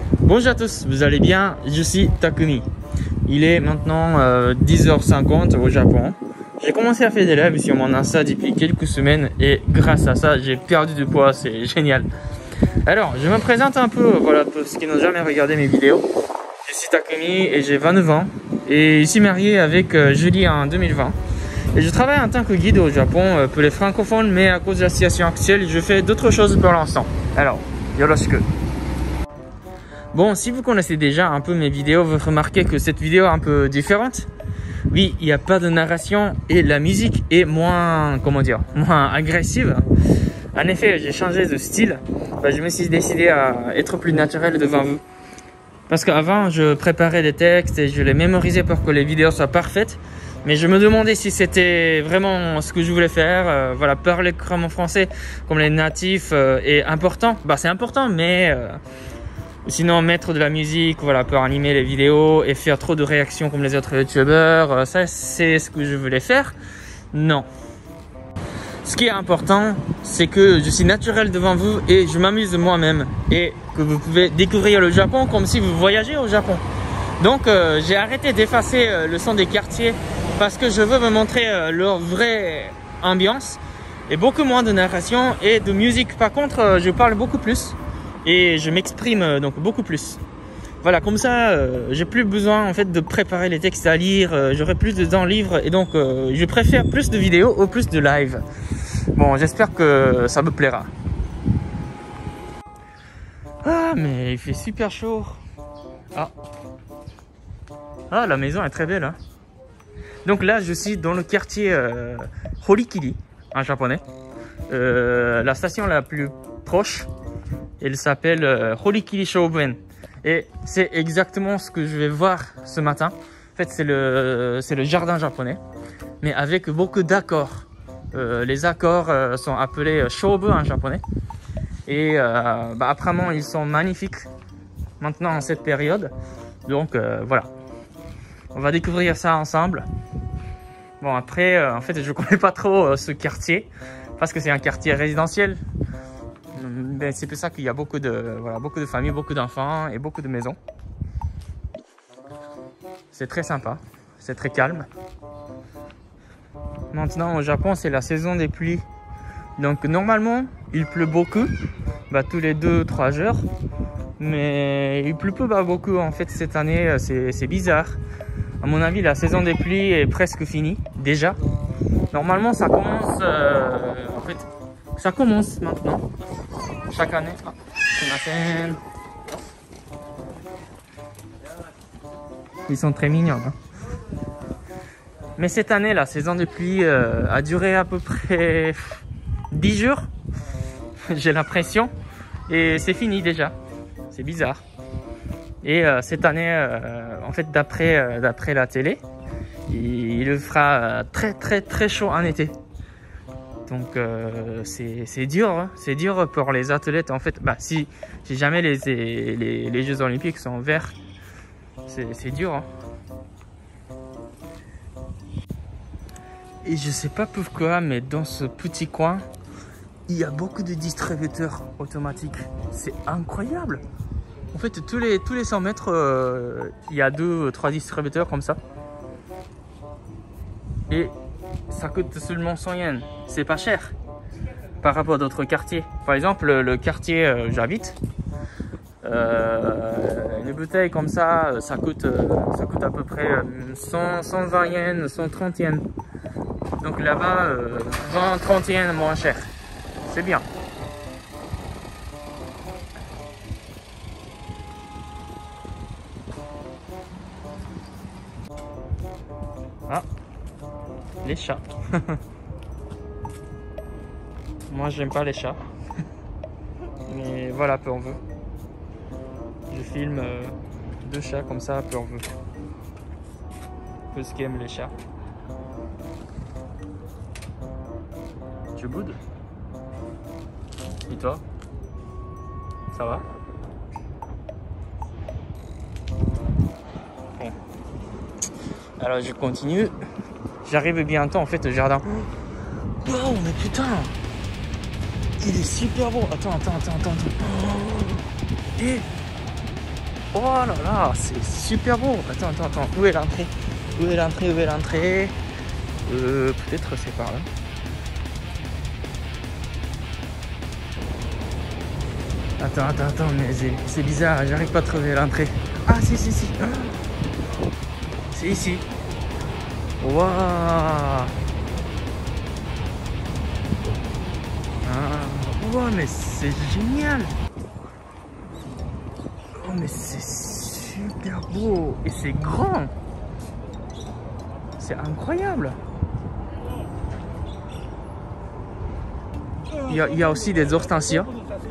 Bonjour à tous, vous allez bien? Je suis Takumi. Il est maintenant 10h50 au Japon. J'ai commencé à faire des lives sur mon Insta depuis quelques semaines et grâce à ça, j'ai perdu du poids, c'est génial. Alors, je me présente un peu, voilà, pour ceux qui n'ont jamais regardé mes vidéos. Je suis Takumi et j'ai 29 ans et je suis marié avec Julie en 2020. Et je travaille en tant que guide au Japon pour les francophones, mais à cause de la situation actuelle, je fais d'autres choses pour l'instant. Alors, yoroshiku. Bon, si vous connaissez déjà un peu mes vidéos, vous remarquez que cette vidéo est un peu différente. Oui, il n'y a pas de narration et la musique est moins, comment dire, moins agressive. En effet, j'ai changé de style. Je me suis décidé à être plus naturel devant vous. Parce qu'avant, je préparais des textes et je les mémorisais pour que les vidéos soient parfaites. Mais je me demandais si c'était vraiment ce que je voulais faire. Voilà, parler comme en français, comme les natifs, est important. C'est important, mais sinon mettre de la musique, voilà, pour animer les vidéos et faire trop de réactions comme les autres youtubeurs, ça c'est ce que je voulais faire. Non. Ce qui est important, c'est que je suis naturel devant vous et je m'amuse moi-même et que vous pouvez découvrir le Japon comme si vous voyagez au Japon. Donc j'ai arrêté d'effacer le son des quartiers parce que je veux me montrer leur vraie ambiance et beaucoup moins de narration et de musique. Par contre, je parle beaucoup plus et je m'exprime donc beaucoup plus. Voilà, comme ça, j'ai plus besoin en fait de préparer les textes à lire. J'aurai plus de temps libre et donc je préfère plus de vidéos ou plus de live. Bon, j'espère que ça me plaira. Ah, mais il fait super chaud. Ah, la maison est très belle, hein. Donc là, je suis dans le quartier Horikiri, en japonais. La station la plus proche, elle s'appelle Horikiri Shoubuen. Et c'est exactement ce que je vais voir ce matin. En fait, c'est le jardin japonais, mais avec beaucoup d'accords. Les accords sont appelés shobu en japonais. Et apparemment, ils sont magnifiques maintenant en cette période. Donc voilà, on va découvrir ça ensemble. Bon, après, en fait, je connais pas trop ce quartier parce que c'est un quartier résidentiel. C'est pour ça qu'il y a beaucoup de familles, beaucoup d'enfants et beaucoup de maisons. C'est très sympa, c'est très calme. Maintenant, au Japon, c'est la saison des pluies. Donc, normalement, il pleut beaucoup, tous les 2-3 heures. Mais il pleut pas beaucoup. En fait, cette année, c'est bizarre. À mon avis, la saison des pluies est presque finie, déjà. Normalement, ça commence, en fait, ça commence maintenant. Chaque année. Ils sont très mignons, hein. Mais cette année, la saison de pluie a duré à peu près 10 jours. J'ai l'impression. Et c'est fini déjà. C'est bizarre. Et cette année, en fait, d'après la télé, il fera très chaud en été. Donc c'est dur, hein. C'est dur pour les athlètes. En fait, si jamais les Jeux Olympiques sont verts, c'est dur, hein. Et je sais pas pourquoi, mais dans ce petit coin, il y a beaucoup de distributeurs automatiques. C'est incroyable. En fait, tous les 100 mètres, il y a 2-3 distributeurs comme ça. Et ça coûte seulement 100 yens. C'est pas cher par rapport à d'autres quartiers. Par exemple, le quartier où j'habite, une bouteille comme ça, ça coûte à peu près 120 yens, 130 yens. Donc là-bas, 20-30 yens moins cher. C'est bien. Ah, les chats. Moi, j'aime pas les chats. Mais voilà, pour vous. Je filme 2 chats comme ça pour vous. Pour ceux qui aiment les chats. Tu boudes? Et toi? Ça va? Bon. Alors je continue. J'arrive bientôt en fait au jardin. Wow, mais putain! Il est super beau. Attends. Oh. Et Oh là là, c'est super beau. Attends. Où est l'entrée? Où est l'entrée? Peut-être c'est par là. Attends, mais c'est bizarre, j'arrive pas à trouver l'entrée. Ah, si. C'est ici. Waouh. Wow, mais c'est génial. Oh, mais c'est super beau. Et c'est grand. C'est incroyable. Il y a aussi des hortensias.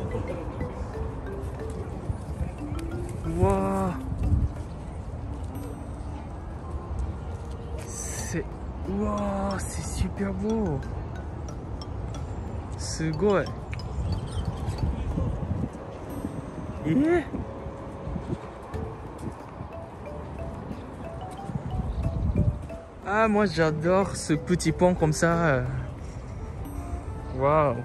Wow. C'est super beau. C'est beau. Yeah. Ah, moi j'adore ce petit pont comme ça. Waouh.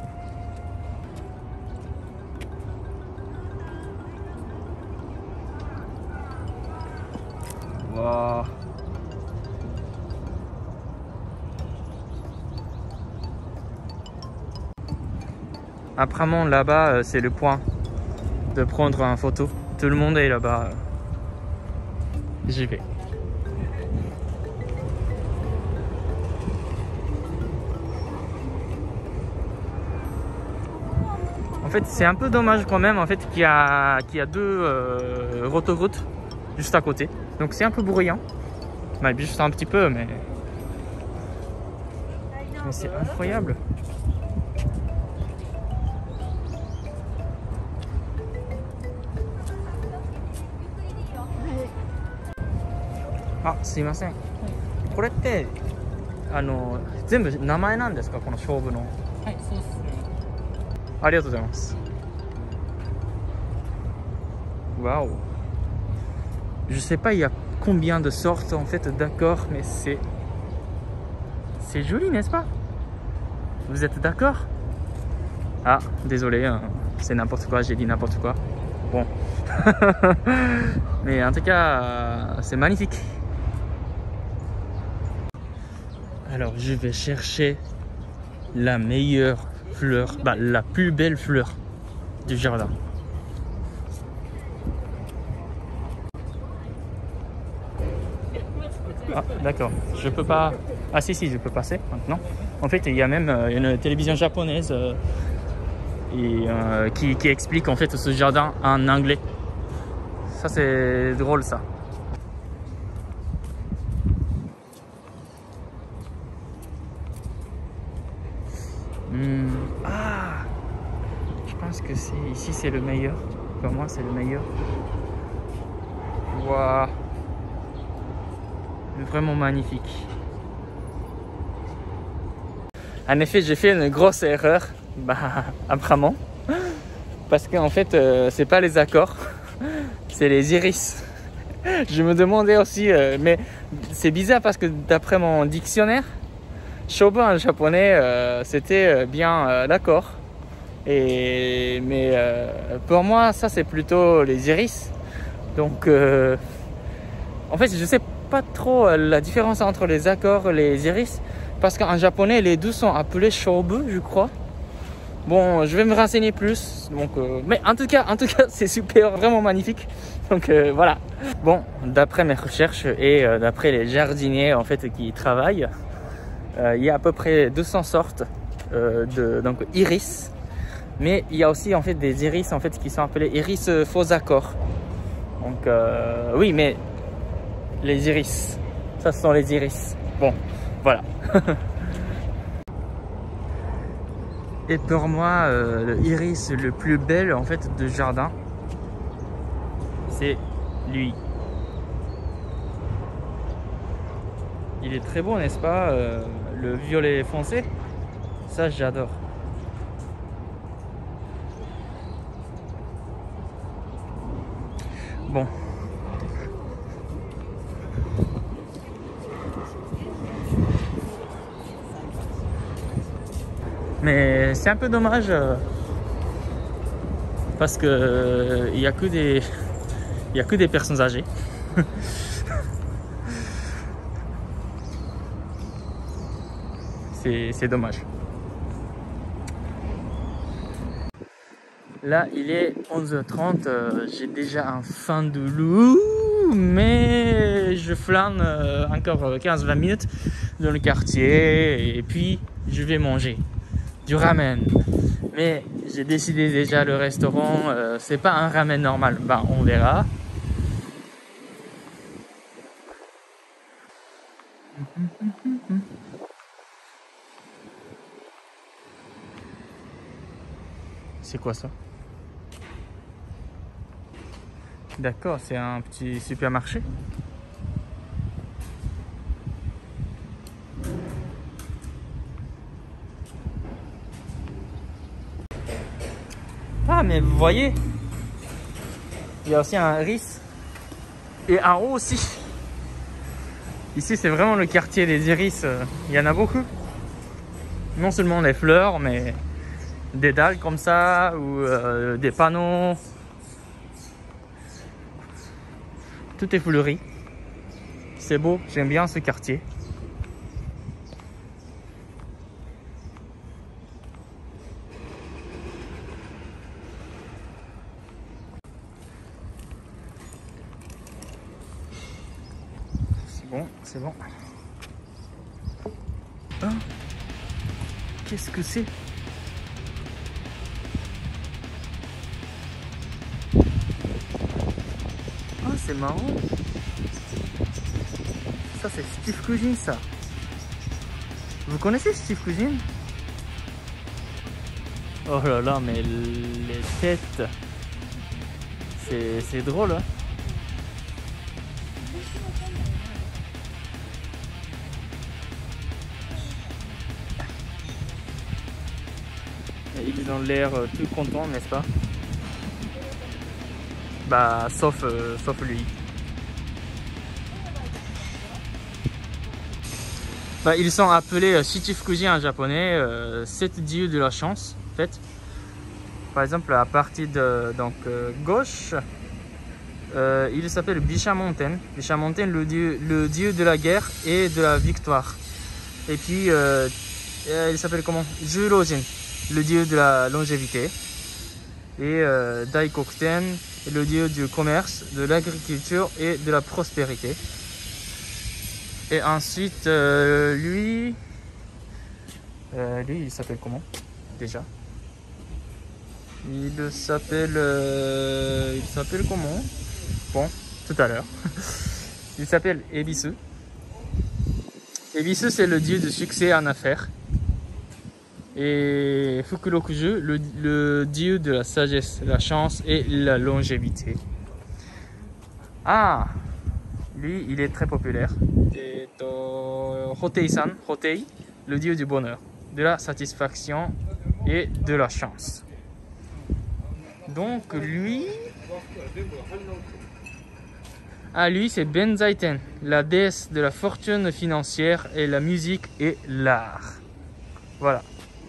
Waouh. Apparemment là-bas c'est le point de prendre une photo. Tout le monde est là-bas. J'y vais. En fait, c'est un peu dommage quand même en fait qu'il y a deux autoroutes juste à côté. Donc c'est un peu bruyant. Bah, juste un petit peu, mais c'est incroyable. Ah, すいません。これって全部名前なんですか、この勝負の。はい、そうですね。ありがとうございます。Waouh. Je sais pas il y a combien de sortes en fait d'accords, mais c'est joli, n'est-ce pas? Vous êtes d'accord? Ah, désolé, hein, c'est n'importe quoi, j'ai dit n'importe quoi. Bon. Mais en tout cas, c'est magnifique. Alors, je vais chercher la meilleure fleur, bah, la plus belle fleur du jardin. Ah, d'accord. Je peux pas... Ah si, je peux passer maintenant. En fait, il y a même une télévision japonaise qui explique en fait ce jardin en anglais. Ça, c'est drôle, ça. Ah, je pense que ici c'est le meilleur. Pour moi, c'est le meilleur. Waouh, vraiment magnifique. En effet, j'ai fait une grosse erreur, apparemment, parce qu'en fait, c'est pas les accords, c'est les iris. Je me demandais aussi, mais c'est bizarre parce que d'après mon dictionnaire, shobu en japonais, c'était bien l'accord. Mais pour moi, ça c'est plutôt les iris. Donc, en fait, je sais pas trop la différence entre les accords et les iris, parce qu'en japonais, les deux sont appelés shobu, je crois. Bon, je vais me renseigner plus. Donc, mais en tout cas, c'est super, vraiment magnifique. Donc voilà. Bon, d'après mes recherches et d'après les jardiniers en fait qui travaillent, il y a à peu près 200 sortes donc iris. Mais il y a aussi en fait des iris en fait qui sont appelés iris faux accords. Donc oui, mais les iris, ça ce sont les iris. Bon, voilà. Et pour moi, le iris le plus bel en fait de jardin, c'est lui. Il est très beau, n'est-ce pas? Le violet foncé, ça j'adore. Bon. Mais c'est un peu dommage parce que il y a que Il n'y a que des personnes âgées. C'est dommage. Là, il est 11h30. J'ai déjà un faim de loup. Mais je flâne encore 15-20 minutes dans le quartier. Et puis, je vais manger du ramen. Mais j'ai décidé déjà le restaurant. C'est pas un ramen normal. Ben, on verra. C'est quoi ça? D'accord, c'est un petit supermarché. Ah, mais vous voyez, il y a aussi un riz et un haut aussi. Ici, c'est vraiment le quartier des iris. Il y en a beaucoup. Non seulement les fleurs, mais des dalles comme ça ou des panneaux. Tout est fleuri. C'est beau, j'aime bien ce quartier. C'est bon, c'est bon. Ah, qu'est-ce que c'est? Ah, c'est marrant. Ça, c'est Steve Cuisine, ça. Vous connaissez Steve Cuisine? Oh là là, mais les têtes. C'est drôle, hein? Ils ont l'air tout contents, n'est-ce pas? Bah, sauf lui. Bah, ils sont appelés Shichifukuji en japonais, 7 dieux de la chance, en fait. Par exemple, à partir de gauche, il s'appelle Bishamonten. Bishamonten, le dieu de la guerre et de la victoire. Et puis, il s'appelle comment? Jurojin, le dieu de la longévité. Et Daikokuten, le dieu du commerce, de l'agriculture et de la prospérité. Et ensuite, lui, il s'appelle comment déjà? Il s'appelle comment? Bon, tout à l'heure. Il s'appelle Ebisu. Ebisu, c'est le dieu du succès en affaires. Et Fukurokuju, le dieu de la sagesse, la chance et la longévité. Ah, lui, il est très populaire. Hotei-san, Hotei, le dieu du bonheur, de la satisfaction et de la chance. Donc lui, lui c'est Benzaiten, la déesse de la fortune financière et la musique et l'art. Voilà.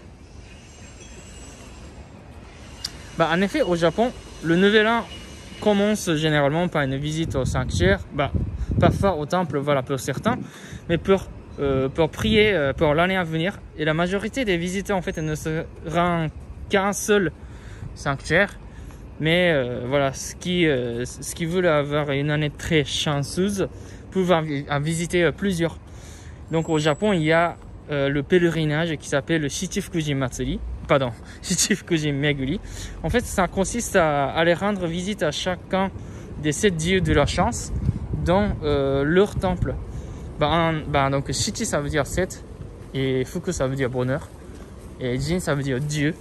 Bah, en effet, au Japon, le nouvel an commence généralement par une visite au sanctuaire. Bah, parfois au temple, voilà, pour certains, mais pour prier pour l'année à venir. Et la majorité des visiteurs, en fait, ne se rendent qu'à un seul sanctuaire. Mais voilà, ce qui veulent avoir une année très chanceuse peuvent en visiter plusieurs. Donc au Japon, il y a le pèlerinage qui s'appelle le Shichifukuji Matsuri. Pardon, Shichifukuji Meguri. En fait, ça consiste à aller rendre visite à chacun des 7 dieux de la chance dans leur temple. Donc Shichi, ça veut dire 7, et Fuku, ça veut dire bonheur, et Jin, ça veut dire Dieu.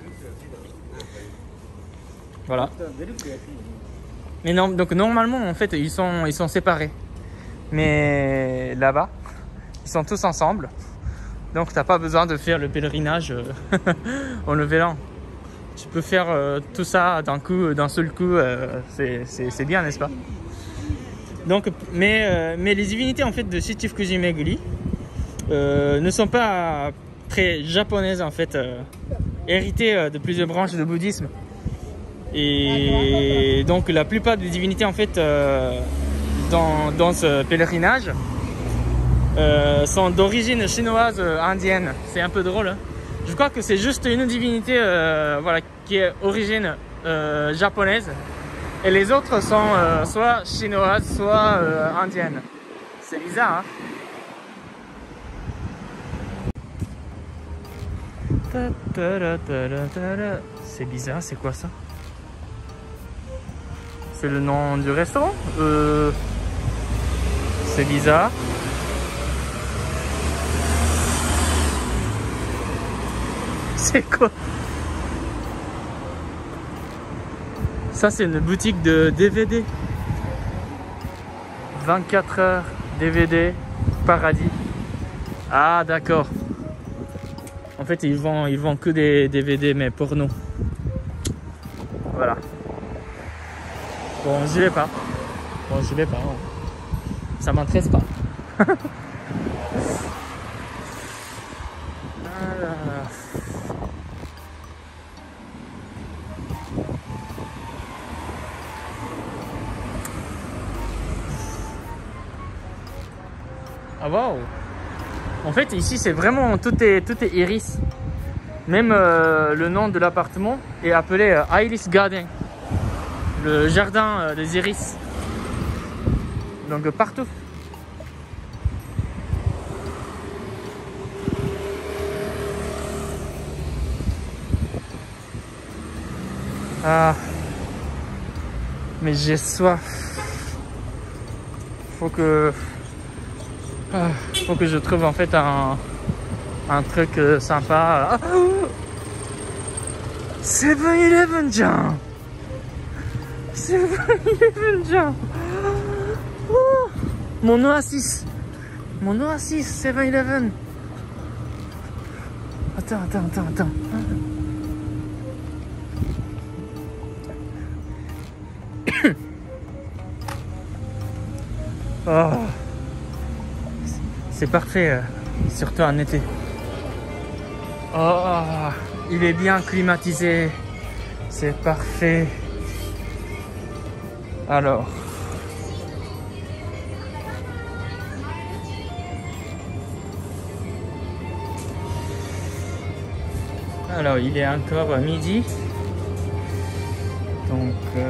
Voilà. Mais non, donc normalement, en fait, ils sont séparés. Mais là-bas, ils sont tous ensemble. Donc, t'as pas besoin de faire le pèlerinage au Nouvel An. Tu peux faire tout ça d'un seul coup. C'est bien, n'est-ce pas? Donc, mais les divinités en fait de Shichifukuji Meguri ne sont pas très japonaises en fait, héritées de plusieurs branches de bouddhisme. Et donc la plupart des divinités en fait dans ce pèlerinage sont d'origine chinoise, indienne. C'est un peu drôle, hein. Je crois que c'est juste une divinité voilà, qui est d'origine japonaise. Et les autres sont soit chinoises, soit indiennes. C'est bizarre, hein. C'est bizarre, c'est quoi ça? C'est le nom du restaurant? C'est bizarre. C'est quoi? Ça, c'est une boutique de DVD. 24 heures DVD Paradis. Ah, d'accord. En fait, ils vendent que des DVD, mais porno. Voilà. Bon, j'y vais pas. Bon, j'y vais pas. Ça m'intéresse pas. Ah waouh! En fait ici c'est vraiment tout est iris. Même le nom de l'appartement est appelé Iris Garden, le jardin des iris. Donc partout. Ah, mais j'ai soif. Faut que je trouve en fait un truc sympa. 7-Elevenじゃん。7-Elevenじゃん。Mon oasis. Mon oasis, 7-Eleven. Attends. Oh. C'est parfait, surtout en été. Oh, il est bien climatisé. C'est parfait. Alors. Alors, il est encore midi. Donc...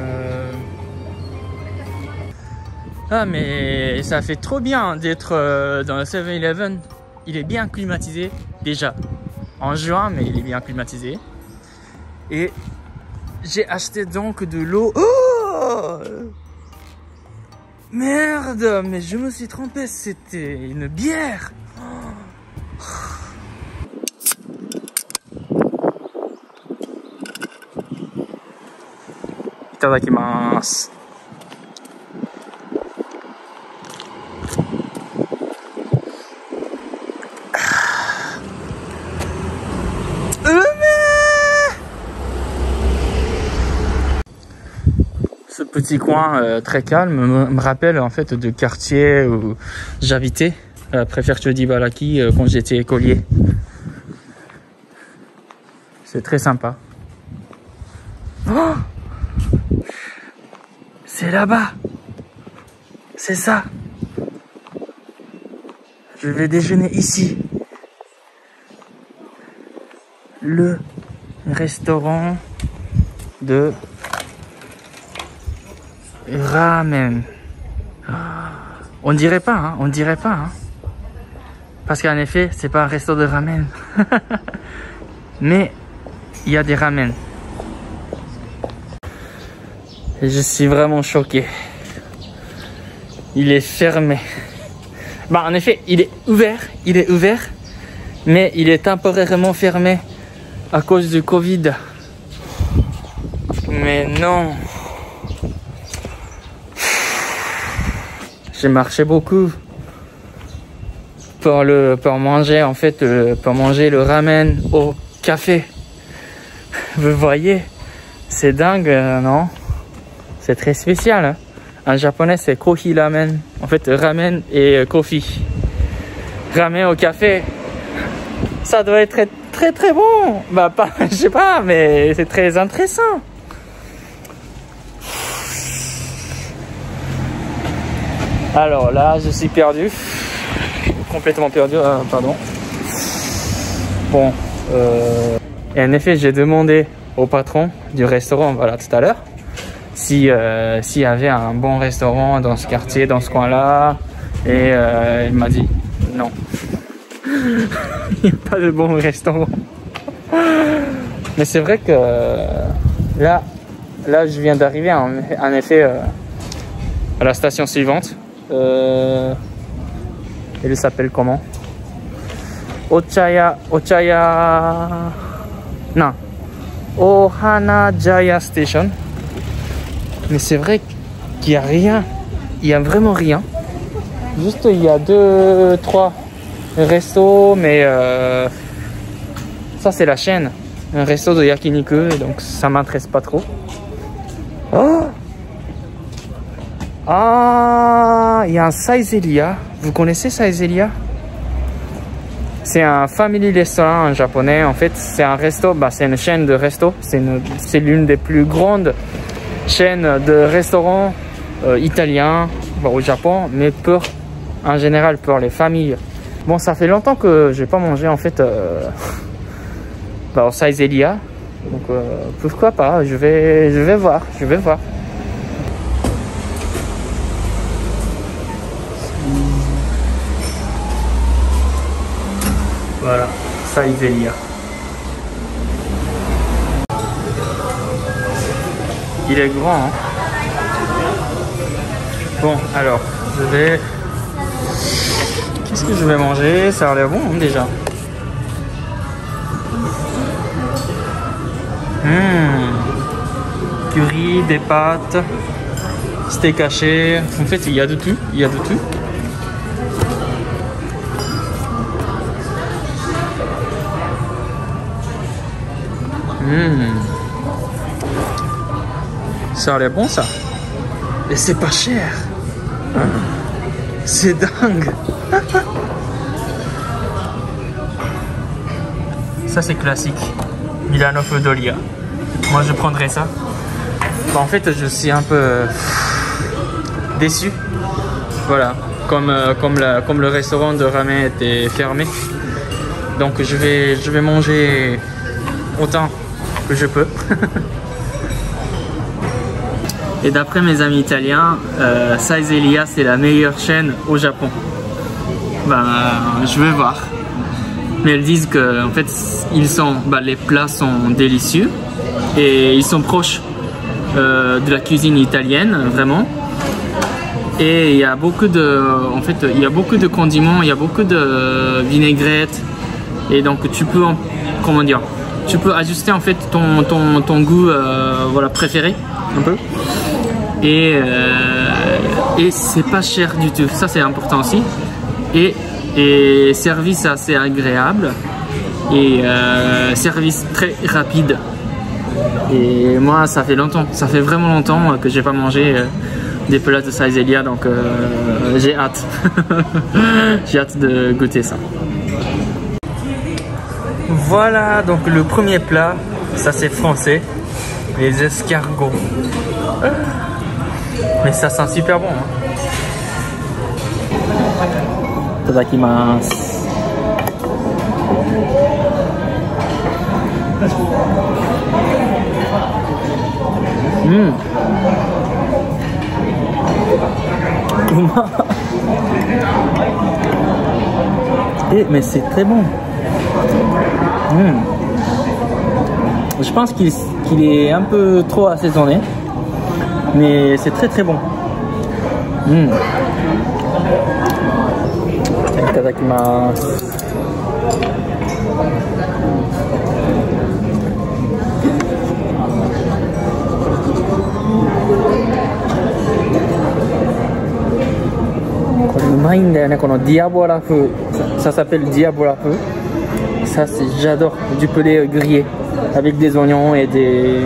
Ah mais ça fait trop bien d'être dans le 7-Eleven. Il est bien climatisé déjà en juin, mais il est bien climatisé. Et j'ai acheté donc de l'eau. Oh merde, mais je me suis trompé, c'était une bière. Itadakimasu. Ce petit coin très calme me rappelle en fait de quartier où j'habitais à la préfecture d'Ibaraki quand j'étais écolier. C'est très sympa. Oh, c'est là-bas. C'est ça. Je vais déjeuner ici. Le restaurant de ramen. On dirait pas, hein, on dirait pas, hein. Parce qu'en effet, c'est pas un resto de ramen. Mais il y a des ramen. Et je suis vraiment choqué. Il est fermé. Bah, en effet, il est ouvert, mais il est temporairement fermé à cause du Covid. Mais non. J'ai marché beaucoup pour manger en fait pour manger le ramen au café. Vous voyez, c'est dingue, non? C'est très spécial, hein? En japonais, c'est kohi ramen. En fait, ramen et coffee. Ramen au café. Ça doit être très très bon. Bah, pas, je sais pas, mais c'est très intéressant. Alors là, je suis perdu. Complètement perdu, pardon. Bon, et en effet, j'ai demandé au patron du restaurant, voilà, tout à l'heure, s'il y avait un bon restaurant dans ce quartier, dans ce coin-là. Et il m'a dit non. Il n'y a pas de bon restaurant. Mais c'est vrai que là, je viens d'arriver en effet à la station suivante. Elle s'appelle comment? Ochaya, non, Ohanajaya Station. Mais c'est vrai qu'il n'y a rien, il n'y a vraiment rien. Juste il y a 2-3 restos, mais ça c'est la chaîne, un resto de yakiniku, et donc ça m'intéresse pas trop. Oh, ah, il y a un Saizeria. Vous connaissez Saizeria? C'est un family restaurant japonais. En fait, c'est un resto, c'est une chaîne de resto. C'est l'une des plus grandes chaînes de restaurants italiens au Japon, mais en général pour les familles. Bon, ça fait longtemps que je n'ai pas mangé en fait au Saizeria. Donc pourquoi pas, je vais voir. Voilà, Saizeria. Il est grand, hein. Bon, alors, qu'est-ce que je vais manger? Ça a l'air bon, hein, déjà. Curry, des pâtes, steak haché. En fait, il y a de tout. Ça a l'air bon, ça. Et c'est pas cher. C'est dingue. Ça, c'est classique. Milano Fodolia. Moi, je prendrais ça. En fait, je suis un peu déçu. Voilà. Comme le restaurant de ramen était fermé. Donc, je vais manger autant que je peux. Et d'après mes amis italiens, Saizeria c'est la meilleure chaîne au Japon. Je vais voir. Mais ils disent que en fait les plats sont délicieux et ils sont proches de la cuisine italienne vraiment. Et il y a beaucoup de condiments, il y a beaucoup de vinaigrettes et donc tu peux tu peux ajuster en fait ton goût préféré un peu. Et c'est pas cher du tout, ça c'est important aussi. Et service assez agréable et service très rapide. Et moi ça fait vraiment longtemps que j'ai pas mangé des plats de Saizeria, donc j'ai hâte. J'ai hâte de goûter ça. Voilà, donc le premier plat, ça c'est français, les escargots. Mais ça sent super bon, hein. Itadakimasu. Mais c'est très bon. Je pense qu'il est un peu trop assaisonné, mais c'est très très bon. Itadakimasu. Diabola feu. Ça s'appelle Diabola feu. Ça, j'adore. Du poulet grillé avec des oignons et des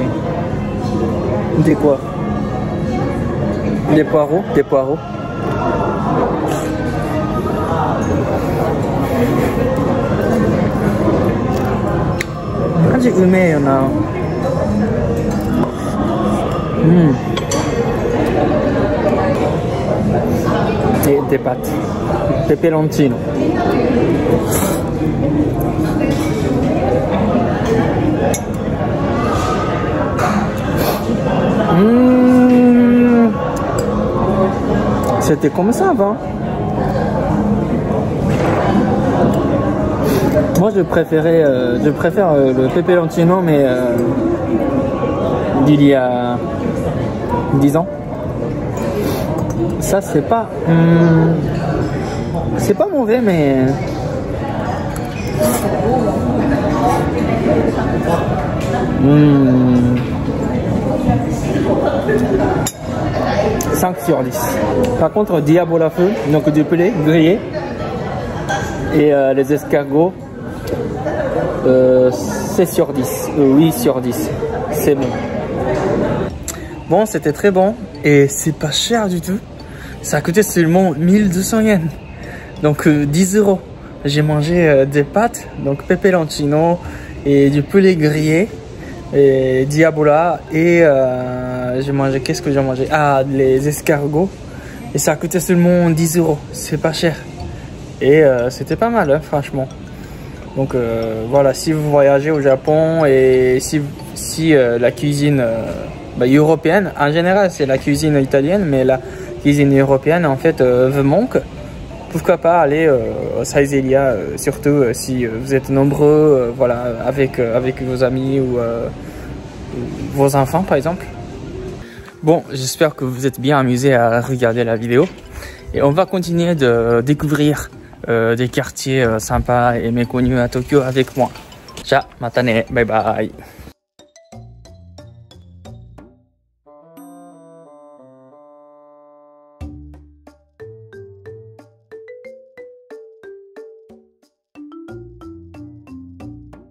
quoi? Des poireaux. des pâtes. Peperoncino. C'était comme ça avant. Moi je préfère le peperoncino mais d'il y a 10 ans. Ça c'est pas mauvais mais 5 sur 10. Par contre, Diable à feu, donc du poulet grillé et les escargots, 7 sur 10, 8 sur 10. C'est bon. Bon, c'était très bon et c'est pas cher du tout. Ça a coûté seulement 1200 yens. Donc 10 euros. J'ai mangé des pâtes, donc peperoncino et du poulet grillé et diabola et j'ai mangé, qu'est-ce que j'ai mangé? Ah, les escargots et ça a coûté seulement 10 euros. C'est pas cher et c'était pas mal hein, franchement. Donc voilà, si vous voyagez au Japon et si la cuisine européenne, en général c'est la cuisine italienne, mais la cuisine européenne en fait vous manque, pourquoi pas aller au Saizeriya, surtout si vous êtes nombreux, voilà, avec vos amis ou vos enfants par exemple. Bon, j'espère que vous êtes bien amusés à regarder la vidéo et on va continuer de découvrir des quartiers sympas et méconnus à Tokyo avec moi. Ciao, matane, bye bye.